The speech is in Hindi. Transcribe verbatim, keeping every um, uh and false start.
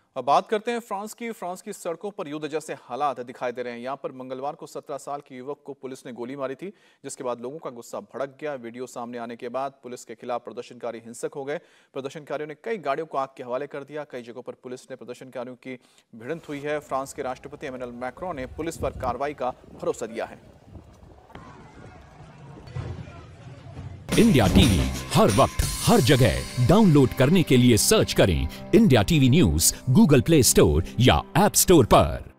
अब बात करते हैं फ्रांस की। फ्रांस की सड़कों पर युद्ध जैसे हालात दिखाई दे रहे हैं। यहां पर मंगलवार को सत्रह साल के युवक को पुलिस ने गोली मारी थी, जिसके बाद लोगों का गुस्सा भड़क गया। वीडियो सामने आने के बाद पुलिस के खिलाफ प्रदर्शनकारी हिंसक हो गए। प्रदर्शनकारियों ने कई गाड़ियों को आग के हवाले कर दिया। कई जगहों पर पुलिस ने प्रदर्शनकारियों की भिड़ंत हुई है। फ्रांस के राष्ट्रपति इमैनुअल मैक्रों ने पुलिस पर कार्रवाई का भरोसा दिया है। इंडिया टीवी हर वक्त हर जगह डाउनलोड करने के लिए सर्च करें India TV news Google Play Store या ऐप स्टोर पर।